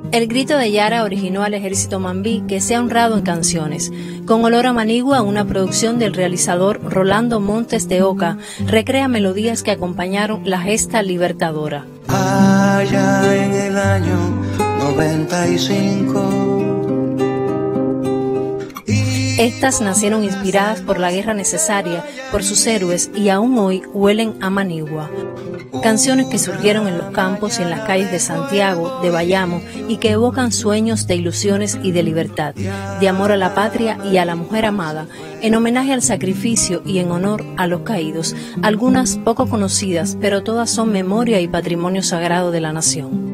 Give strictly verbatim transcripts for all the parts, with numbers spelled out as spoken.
El grito de Yara originó al ejército mambí, que se ha honrado en canciones. Con olor a manigua, una producción del realizador Rolando Montes de Oca, recrea melodías que acompañaron la gesta libertadora. Allá en el año noventa y cinco. Estas nacieron inspiradas por la guerra necesaria, por sus héroes, y aún hoy huelen a manigua. Canciones que surgieron en los campos y en las calles de Santiago, de Bayamo, y que evocan sueños de ilusiones y de libertad, de amor a la patria y a la mujer amada, en homenaje al sacrificio y en honor a los caídos, algunas poco conocidas, pero todas son memoria y patrimonio sagrado de la nación.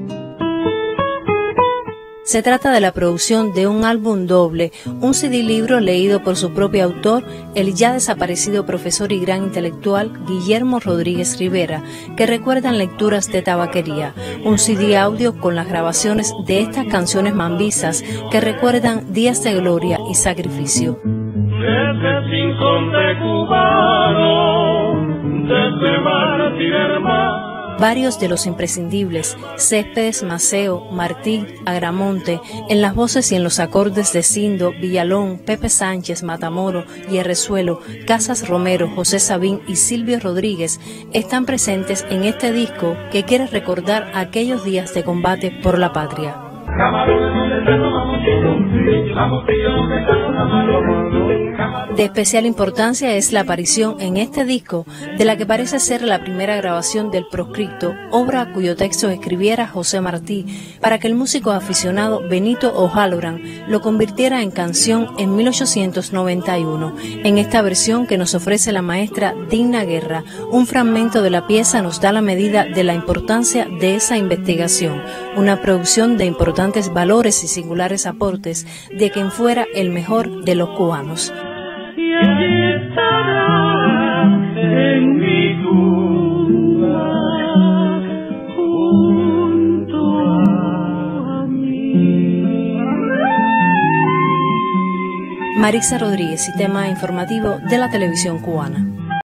Se trata de la producción de un álbum doble, un C D libro leído por su propio autor, el ya desaparecido profesor y gran intelectual Guillermo Rodríguez Rivera, que recuerdan lecturas de tabaquería, un C D audio con las grabaciones de estas canciones mambisas que recuerdan días de gloria y sacrificio. Desde Rincón de Cubano, desde Martín Hermano. Varios de los imprescindibles, Céspedes, Maceo, Martí, Agramonte, en las voces y en los acordes de Cindo, Villalón, Pepe Sánchez, Matamoro, Hierrezuelo, Casas Romero, José Sabín y Silvio Rodríguez, están presentes en este disco que quiere recordar aquellos días de combate por la patria. De especial importancia es la aparición en este disco de la que parece ser la primera grabación del Proscripto, obra cuyo texto escribiera José Martí, para que el músico aficionado Benito O'Halloran lo convirtiera en canción en mil ochocientos noventa y uno. En esta versión que nos ofrece la maestra Digna Guerra, un fragmento de la pieza nos da la medida de la importancia de esa investigación, una producción de importantes valores y singulares aportes de quien fuera el mejor de los cubanos. Y allí estará en mi tumba junto a mí. Marisa Rodríguez, Sistema Informativo de la Televisión Cubana.